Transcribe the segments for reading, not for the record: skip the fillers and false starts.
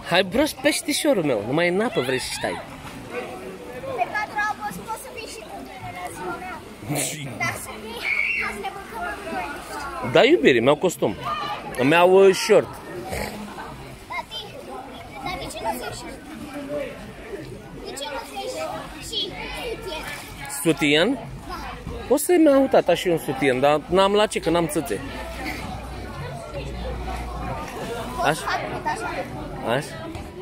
Hai broși peștișorul meu, numai în apă vrei să stai. Pe 4 august poți să vii și cu mine la ziua mea. Dar să vii, ca să ne mâncăm amândoi. Da, iubire, mi-au costum. Îmi iau short. Tati, dar de ce nu ți-ai și... De ce nu ți-ai și sutien? Sutien? Da. O să-mi iau tata și un sutien, dar n-am la ce, că n-am țâțe. Așa? Așa?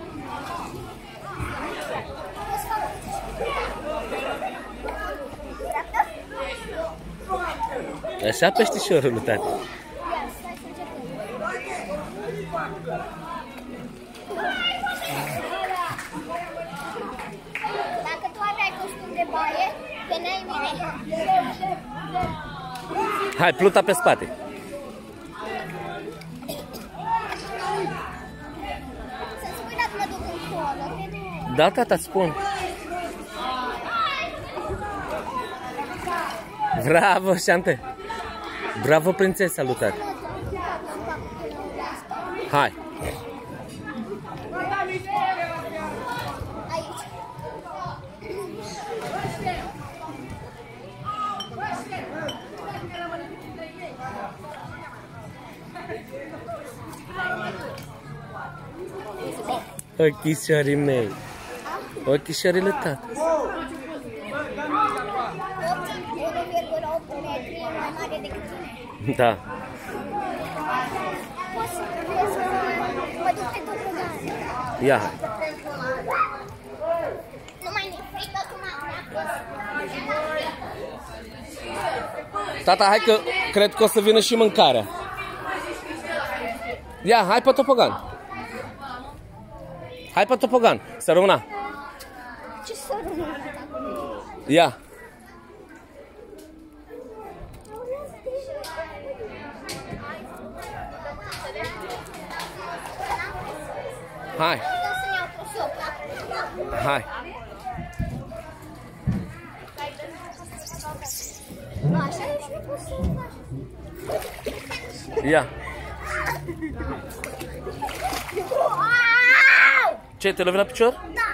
Așa peștișorul lui tati. Dacă tu aveai costum de baie, veneai mine. Hai, pluta pe spate. Să-mi spui dacă mă duc încolo. Da, tata, spun. Bravo, Șante. Bravo, prințesa lui tati. Hai. Ochișorii mei. Ochișorii lui tati. 1,8 metri e mai mare decât tine. Da. Poți să mă duc pe topogan. Ia, hai. Nu mai ne frică cum am Tata, hai că cred că o să vină și mâncarea. Ia, hai pe topogan. Hai pe topogan, să rămână. Ce să rămână? Ia. Hai. Hai. Ia. Ce, te lovi la picior? Da.